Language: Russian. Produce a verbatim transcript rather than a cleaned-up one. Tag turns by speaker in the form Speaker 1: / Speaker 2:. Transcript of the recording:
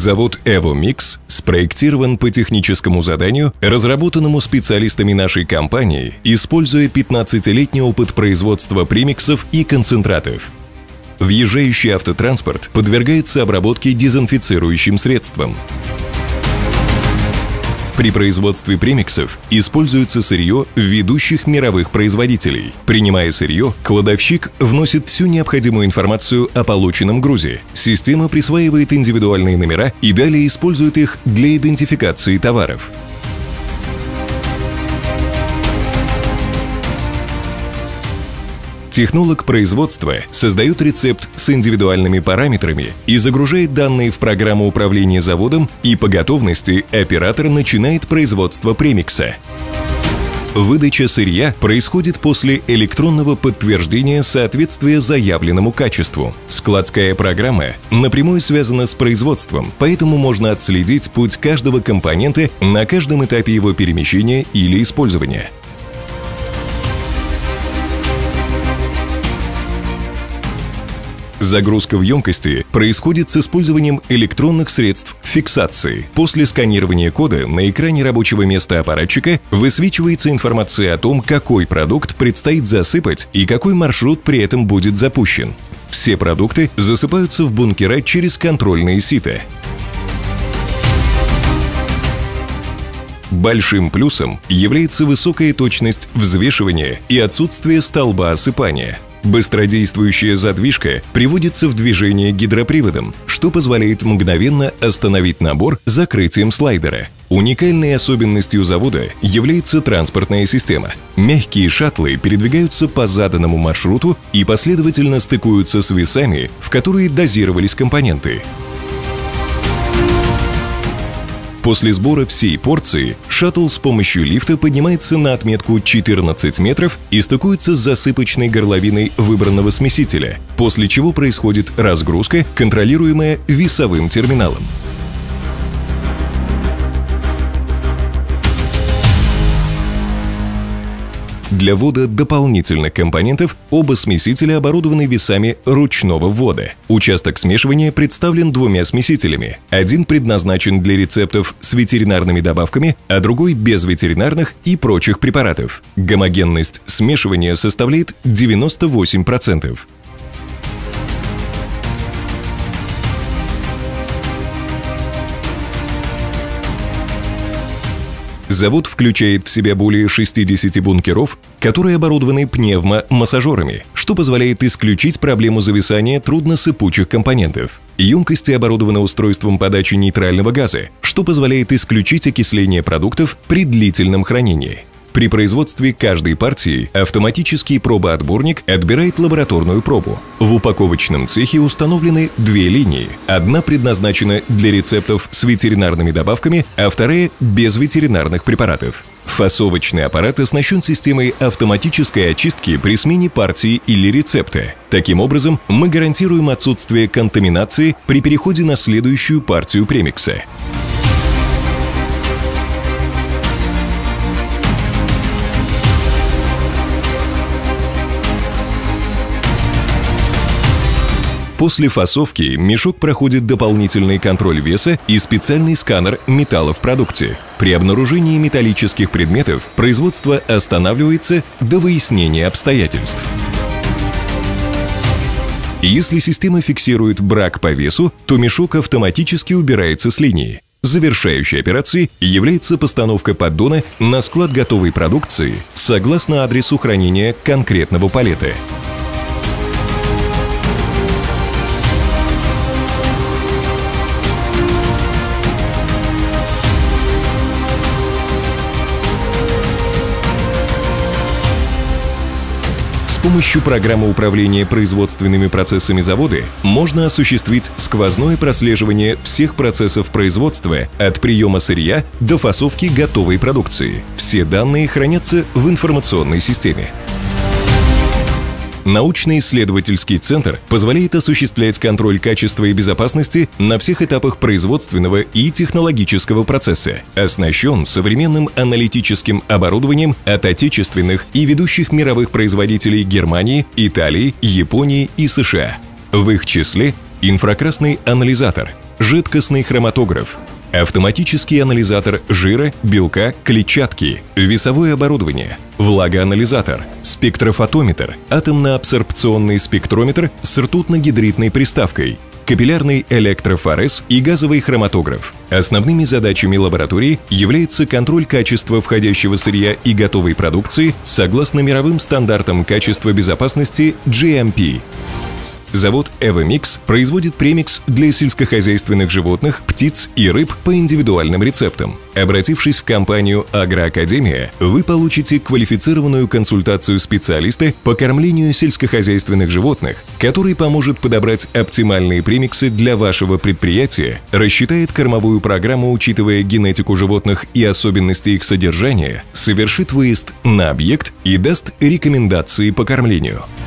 Speaker 1: Завод «Эвомикс» спроектирован по техническому заданию, разработанному специалистами нашей компании, используя пятнадцатилетний опыт производства премиксов и концентратов. Въезжающий автотранспорт подвергается обработке дезинфицирующим средством. При производстве премиксов используется сырье ведущих мировых производителей. Принимая сырье, кладовщик вносит всю необходимую информацию о полученном грузе. Система присваивает индивидуальные номера и далее использует их для идентификации товаров. Технолог производства создает рецепт с индивидуальными параметрами и загружает данные в программу управления заводом, и по готовности оператор начинает производство премикса. Выдача сырья происходит после электронного подтверждения соответствия заявленному качеству. Складская программа напрямую связана с производством, поэтому можно отследить путь каждого компонента на каждом этапе его перемещения или использования. Загрузка в емкости происходит с использованием электронных средств фиксации. После сканирования кода на экране рабочего места аппаратчика высвечивается информация о том, какой продукт предстоит засыпать и какой маршрут при этом будет запущен. Все продукты засыпаются в бункера через контрольные сито. Большим плюсом является высокая точность взвешивания и отсутствие столба осыпания. Быстродействующая задвижка приводится в движение гидроприводом, что позволяет мгновенно остановить набор закрытием слайдера. Уникальной особенностью завода является транспортная система. Мягкие шаттлы передвигаются по заданному маршруту и последовательно стыкуются с весами, в которые дозировались компоненты. После сбора всей порции шаттл с помощью лифта поднимается на отметку четырнадцать метров и стыкуется с засыпочной горловиной выбранного смесителя, после чего происходит разгрузка, контролируемая весовым терминалом. Для ввода дополнительных компонентов оба смесителя оборудованы весами ручного ввода. Участок смешивания представлен двумя смесителями. Один предназначен для рецептов с ветеринарными добавками, а другой без ветеринарных и прочих препаратов. Гомогенность смешивания составляет девяносто восемь процентов. Завод включает в себя более шестидесяти бункеров, которые оборудованы пневмомассажерами, что позволяет исключить проблему зависания трудносыпучих компонентов. Емкости оборудованы устройством подачи нейтрального газа, что позволяет исключить окисление продуктов при длительном хранении. При производстве каждой партии автоматический пробоотборник отбирает лабораторную пробу. В упаковочном цехе установлены две линии. Одна предназначена для рецептов с ветеринарными добавками, а вторая – без ветеринарных препаратов. Фасовочный аппарат оснащен системой автоматической очистки при смене партии или рецепта. Таким образом, мы гарантируем отсутствие контаминации при переходе на следующую партию премикса. После фасовки мешок проходит дополнительный контроль веса и специальный сканер металла в продукте. При обнаружении металлических предметов производство останавливается до выяснения обстоятельств. Если система фиксирует брак по весу, то мешок автоматически убирается с линии. Завершающей операцией является постановка поддона на склад готовой продукции согласно адресу хранения конкретного палета. С помощью программы управления производственными процессами завода можно осуществить сквозное прослеживание всех процессов производства от приема сырья до фасовки готовой продукции. Все данные хранятся в информационной системе. Научно-исследовательский центр позволяет осуществлять контроль качества и безопасности на всех этапах производственного и технологического процесса. Оснащен современным аналитическим оборудованием от отечественных и ведущих мировых производителей Германии, Италии, Японии и США. В их числе инфракрасный анализатор, жидкостный хроматограф, автоматический анализатор жира, белка, клетчатки, весовое оборудование, влагоанализатор, спектрофотометр, атомно-абсорбционный спектрометр с ртутно-гидридной приставкой, капиллярный электрофорез и газовый хроматограф. Основными задачами лаборатории является контроль качества входящего сырья и готовой продукции согласно мировым стандартам качества безопасности джи эм пи. Завод Эвомикс производит премикс для сельскохозяйственных животных, птиц и рыб по индивидуальным рецептам. Обратившись в компанию «Агроакадемия», вы получите квалифицированную консультацию специалиста по кормлению сельскохозяйственных животных, который поможет подобрать оптимальные премиксы для вашего предприятия, рассчитает кормовую программу, учитывая генетику животных и особенности их содержания, совершит выезд на объект и даст рекомендации по кормлению.